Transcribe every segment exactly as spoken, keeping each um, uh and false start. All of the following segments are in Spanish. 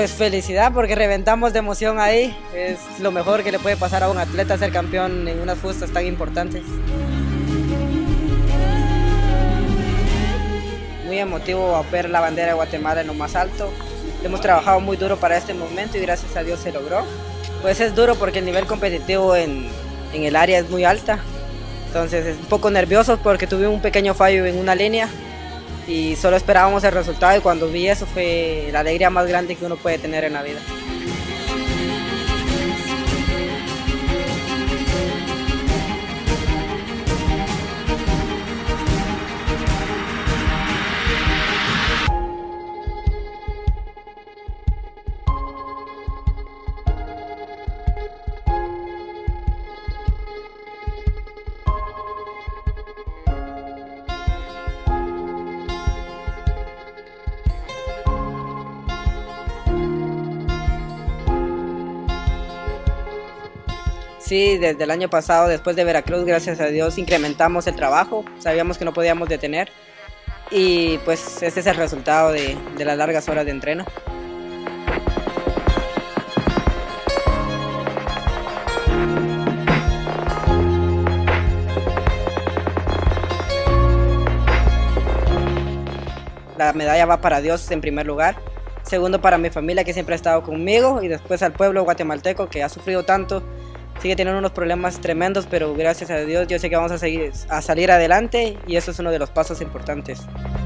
Pues felicidad porque reventamos de emoción ahí, es lo mejor que le puede pasar a un atleta ser campeón en unas justas tan importantes. Muy emotivo ver la bandera de Guatemala en lo más alto. Hemos trabajado muy duro para este momento y gracias a Dios se logró. Pues es duro porque el nivel competitivo en, en el área es muy alta, entonces es un poco nervioso porque tuve un pequeño fallo en una línea y solo esperábamos el resultado, y cuando vi eso fue la alegría más grande que uno puede tener en la vida. Sí, desde el año pasado, después de Veracruz, gracias a Dios, incrementamos el trabajo, sabíamos que no podíamos detener y pues este es el resultado de, de las largas horas de entreno. La medalla va para Dios en primer lugar, segundo para mi familia que siempre ha estado conmigo y después al pueblo guatemalteco que ha sufrido tanto. Sigue teniendo unos problemas tremendos, pero gracias a Dios yo sé que vamos a, seguir, a salir adelante y eso es uno de los pasos importantes.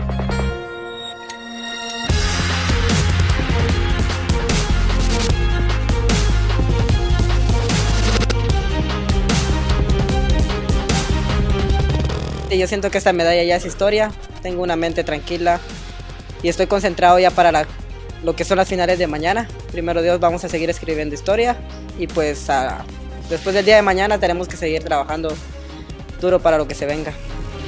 Y yo siento que esta medalla ya es historia, tengo una mente tranquila y estoy concentrado ya para la, lo que son las finales de mañana. Primero Dios, vamos a seguir escribiendo historia y pues a, después del día de mañana tenemos que seguir trabajando duro para lo que se venga.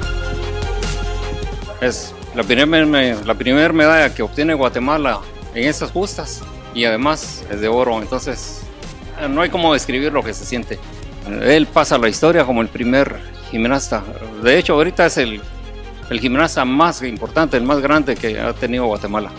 Es la primera la primer medalla que obtiene Guatemala en estas justas y además es de oro, entonces no hay cómo describir lo que se siente. Él pasa a la historia como el primer gimnasta, de hecho ahorita es el, el gimnasta más importante, el más grande que ha tenido Guatemala.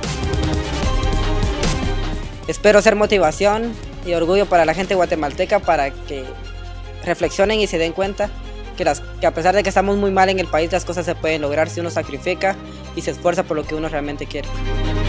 Espero ser motivación y orgullo para la gente guatemalteca para que reflexionen y se den cuenta que, las, que a pesar de que estamos muy mal en el país, las cosas se pueden lograr si uno sacrifica y se esfuerza por lo que uno realmente quiere.